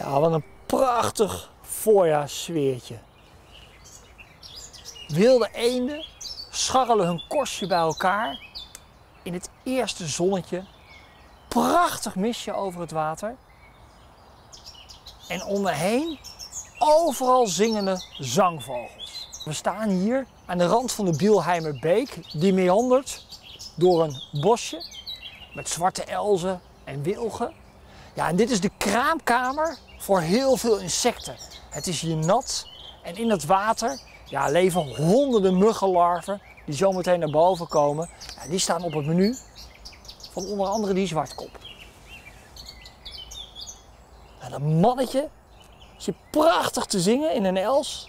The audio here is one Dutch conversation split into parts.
Ja, wat een prachtig voorjaarssfeertje. Wilde eenden scharrelen hun korstje bij elkaar in het eerste zonnetje. Prachtig mistje over het water. En om me heen overal zingende zangvogels. We staan hier aan de rand van de Bielheimerbeek. Die meandert door een bosje met zwarte elzen en wilgen. Ja, en dit is de kraamkamer voor heel veel insecten. Het is hier nat en in het water leven honderden muggenlarven die zo meteen naar boven komen. Ja, die staan op het menu van onder andere die zwartkop. En dat mannetje zit prachtig te zingen in een els.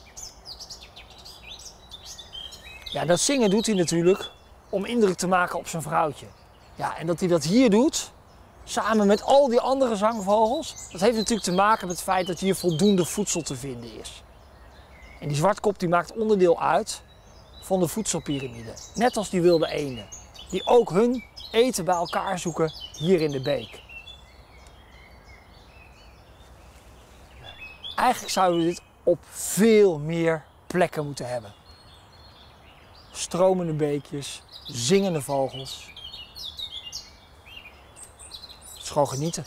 Ja, dat zingen doet hij natuurlijk om indruk te maken op zijn vrouwtje. Ja, en dat hij dat hier doet, samen met al die andere zangvogels, dat heeft natuurlijk te maken met het feit dat hier voldoende voedsel te vinden is. En die zwartkop die maakt onderdeel uit van de voedselpiramide. Net als die wilde eenden, die ook hun eten bij elkaar zoeken hier in de beek. Eigenlijk zouden we dit op veel meer plekken moeten hebben. Stromende beekjes, zingende vogels. Het is gewoon genieten.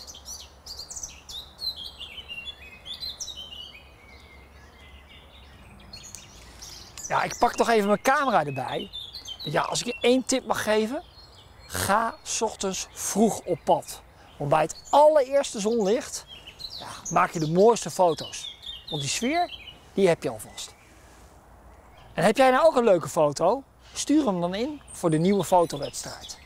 Ja, ik pak toch even mijn camera erbij. Ja, als ik je één tip mag geven, ga 's ochtends vroeg op pad. Want bij het allereerste zonlicht maak je de mooiste foto's. Want die sfeer, die heb je alvast. En heb jij nou ook een leuke foto? Stuur hem dan in voor de nieuwe fotowedstrijd.